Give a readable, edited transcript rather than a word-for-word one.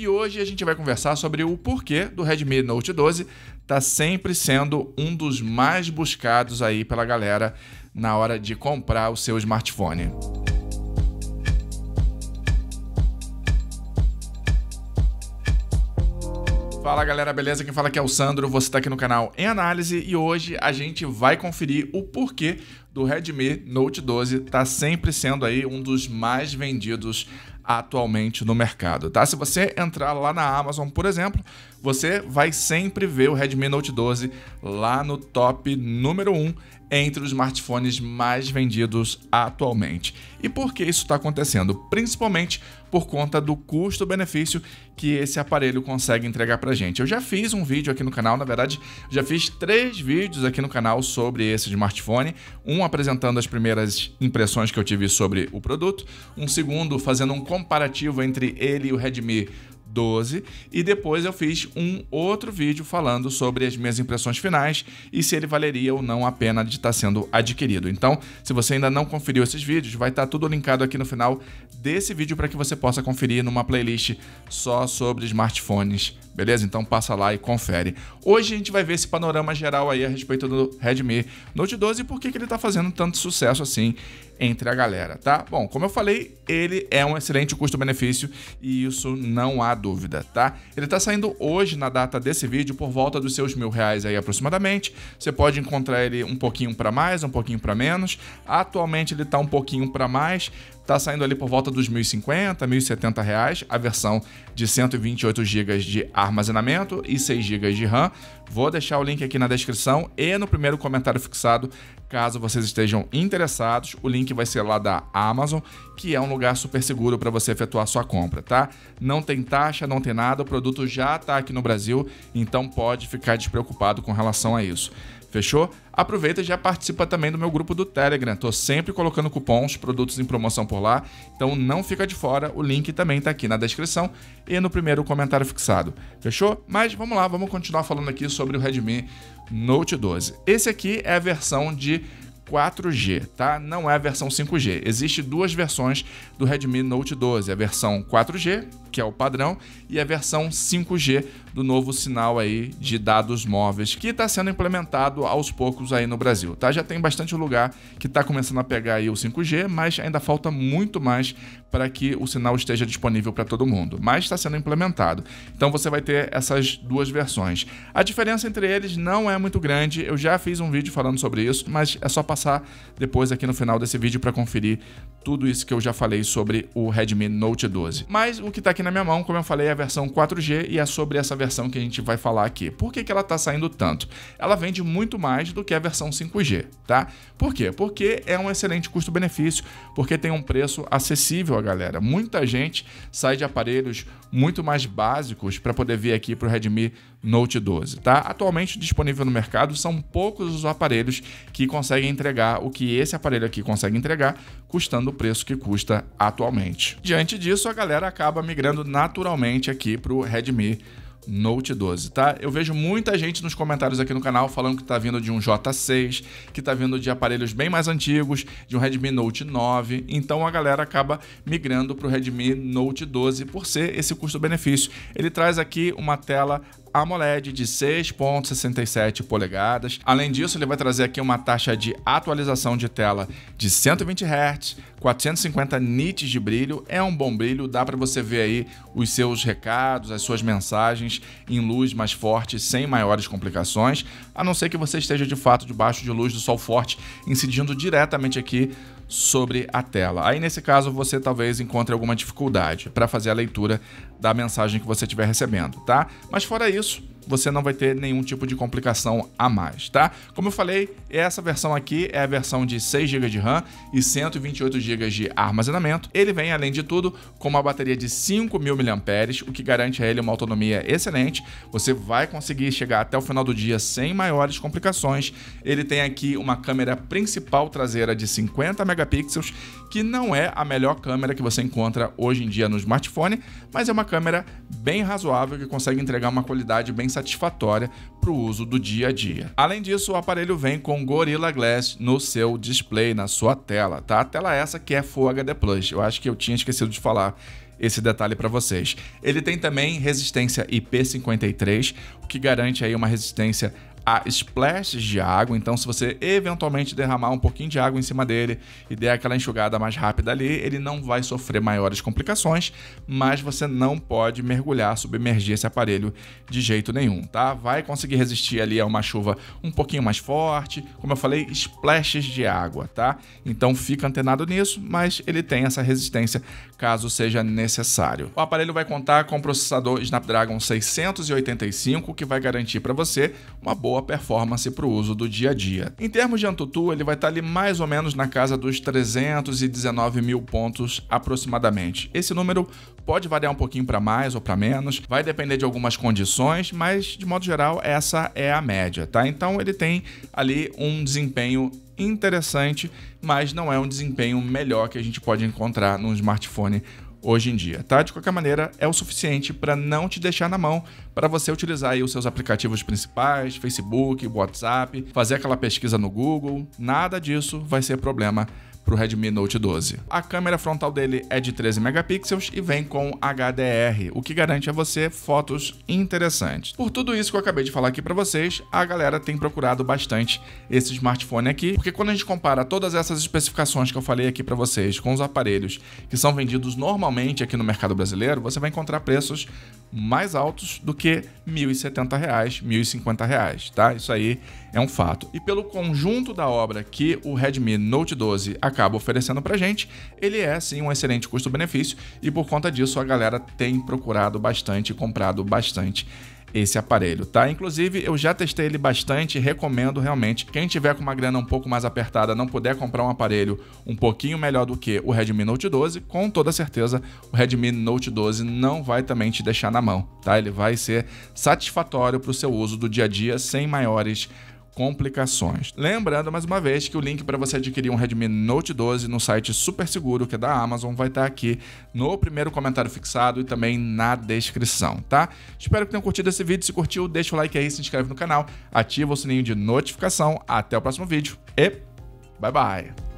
E hoje a gente vai conversar sobre o porquê do Redmi Note 12 tá sempre sendo um dos mais buscados aí pela galera na hora de comprar o seu smartphone. Fala galera, beleza? Quem fala aqui é o Sandro, você está aqui no canal Em Análise e hoje a gente vai conferir o porquê do Redmi Note 12 tá sempre sendo aí um dos mais vendidos atualmente no mercado, tá? Se você entrar lá na Amazon, por exemplo, você vai sempre ver o Redmi Note 12 lá no top número 1 entre os smartphones mais vendidos atualmente. E por que isso está acontecendo? Principalmente por conta do custo-benefício que esse aparelho consegue entregar pra gente. Eu já fiz um vídeo aqui no canal, na verdade, já fiz 3 vídeos aqui no canal sobre esse smartphone, um apresentando as primeiras impressões que eu tive sobre o produto, um segundo fazendo um comparativo entre ele e o Redmi 12 e depois eu fiz um outro vídeo falando sobre as minhas impressões finais e se ele valeria ou não a pena de estar sendo adquirido. Então, se você ainda não conferiu esses vídeos, vai estar tudo linkado aqui no final desse vídeo para que você possa conferir numa playlist só sobre smartphones, beleza? Então passa lá e confere. Hoje a gente vai ver esse panorama geral aí a respeito do Redmi Note 12 e por que ele está fazendo tanto sucesso assim entre a galera, tá? Bom, como eu falei, ele é um excelente custo-benefício e isso não há dúvida, tá? Ele tá saindo hoje, na data desse vídeo, por volta dos seus R$1.000 aí aproximadamente. Você pode encontrar ele um pouquinho para mais, um pouquinho para menos. Atualmente ele tá um pouquinho para mais, tá saindo ali por volta dos R$1.050, R$1.070, a versão de 128 GB de armazenamento e 6 GB de RAM. Vou deixar o link aqui na descrição e no primeiro comentário fixado, caso vocês estejam interessados. O link vai ser lá da Amazon, que é um lugar super seguro para você efetuar sua compra, tá? Não tem taxa, não tem nada, o produto já está aqui no Brasil, então pode ficar despreocupado com relação a isso. Fechou? Aproveita e já participa também do meu grupo do Telegram. Tô sempre colocando cupons, produtos em promoção por lá, então não fica de fora. O link também tá aqui na descrição e no primeiro comentário fixado. Fechou? Mas vamos lá, vamos continuar falando aqui sobre o Redmi Note 12. Esse aqui é a versão de 4G, tá? Não é a versão 5G. Existem duas versões do Redmi Note 12, a versão 4G, que é o padrão, e a versão 5G do novo sinal aí de dados móveis, que está sendo implementado aos poucos aí no Brasil, tá? Já tem bastante lugar que está começando a pegar aí o 5G, mas ainda falta muito mais para que o sinal esteja disponível para todo mundo, mas está sendo implementado. Então você vai ter essas duas versões. A diferença entre eles não é muito grande, eu já fiz um vídeo falando sobre isso, mas é só passar depois aqui no final desse vídeo para conferir tudo isso que eu já falei sobre o Redmi Note 12. Mas o que está aqui na minha mão, como eu falei, é a versão 4G e é sobre essa versão que a gente vai falar aqui. Por que ela está saindo tanto? Ela vende muito mais do que a versão 5G, tá? Por quê? Porque é um excelente custo-benefício, porque tem um preço acessível à galera. Muita gente sai de aparelhos muito mais básicos para poder vir aqui para o Redmi Note 12, tá? Atualmente disponível no mercado, são poucos os aparelhos que conseguem entregar o que esse aparelho aqui consegue entregar, custando o preço que custa atualmente. Diante disso, a galera acaba migrando naturalmente aqui para o Redmi Note 12, tá? Eu vejo muita gente nos comentários aqui no canal falando que tá vindo de um J6, que tá vindo de aparelhos bem mais antigos, de um Redmi Note 9, então a galera acaba migrando para o Redmi Note 12 por ser esse custo-benefício. Ele traz aqui uma tela AMOLED de 6,67 polegadas. Além disso, ele vai trazer aqui uma taxa de atualização de tela de 120 Hz, 450 nits de brilho. É um bom brilho, dá para você ver aí os seus recados, as suas mensagens em luz mais forte, sem maiores complicações, a não ser que você esteja de fato debaixo de luz do sol forte, incidindo diretamente aqui sobre a tela. Aí nesse caso você talvez encontre alguma dificuldade para fazer a leitura da mensagem que você estiver recebendo, tá? Mas fora isso, você não vai ter nenhum tipo de complicação a mais, tá? Como eu falei, essa versão aqui é a versão de 6 GB de RAM e 128 GB de armazenamento. Ele vem, além de tudo, com uma bateria de 5.000 mAh, o que garante a ele uma autonomia excelente. Você vai conseguir chegar até o final do dia sem maiores complicações. Ele tem aqui uma câmera principal traseira de 50 megapixels, que não é a melhor câmera que você encontra hoje em dia no smartphone, mas é uma câmera bem razoável que consegue entregar uma qualidade bem satisfatória para o uso do dia a dia. Além disso, o aparelho vem com Gorilla Glass no seu display, na sua tela, tá? A tela essa que é Full HD+. Eu acho que eu tinha esquecido de falar esse detalhe para vocês. Ele tem também resistência IP53, o que garante aí uma resistência a splashes de água. Então, se você eventualmente derramar um pouquinho de água em cima dele e der aquela enxugada mais rápida ali, ele não vai sofrer maiores complicações, mas você não pode mergulhar, submergir esse aparelho de jeito nenhum, tá? Vai conseguir resistir ali a uma chuva um pouquinho mais forte, como eu falei, splashes de água, tá? Então, fica antenado nisso, mas ele tem essa resistência caso seja necessário. O aparelho vai contar com o processador Snapdragon 685, que vai garantir para você uma boa performance para o uso do dia a dia. Em termos de AnTuTu, ele vai estar ali mais ou menos na casa dos 319 mil pontos aproximadamente. Esse número pode variar um pouquinho para mais ou para menos, vai depender de algumas condições, mas de modo geral essa é a média, tá? Então ele tem ali um desempenho interessante, mas não é um desempenho melhor que a gente pode encontrar num smartphone hoje em dia, tá? De qualquer maneira, é o suficiente para não te deixar na mão, para você utilizar aí os seus aplicativos principais, Facebook, WhatsApp, fazer aquela pesquisa no Google, nada disso vai ser problema para o Redmi Note 12. A câmera frontal dele é de 13 megapixels e vem com HDR, o que garante a você fotos interessantes. Por tudo isso que eu acabei de falar aqui para vocês, a galera tem procurado bastante esse smartphone aqui, porque quando a gente compara todas essas especificações que eu falei aqui para vocês com os aparelhos que são vendidos normalmente aqui no mercado brasileiro, você vai encontrar preços mais altos do que R$ 1.070, R$ 1.050, tá? Isso aí é um fato. E pelo conjunto da obra que o Redmi Note 12 acaba oferecendo pra gente, ele é sim um excelente custo-benefício e por conta disso a galera tem procurado bastante e comprado bastante esse aparelho, tá? Inclusive, eu já testei ele bastante e recomendo realmente. Quem tiver com uma grana um pouco mais apertada, não puder comprar um aparelho um pouquinho melhor do que o Redmi Note 12, com toda certeza o Redmi Note 12 não vai também te deixar na mão, tá? Ele vai ser satisfatório para o seu uso do dia a dia sem maiores complicações. Lembrando mais uma vez que o link para você adquirir um Redmi Note 12 no site super seguro, que é da Amazon, vai estar aqui no primeiro comentário fixado e também na descrição, tá? Espero que tenham curtido esse vídeo. Se curtiu, deixa o like aí, se inscreve no canal, ativa o sininho de notificação. Até o próximo vídeo e bye bye!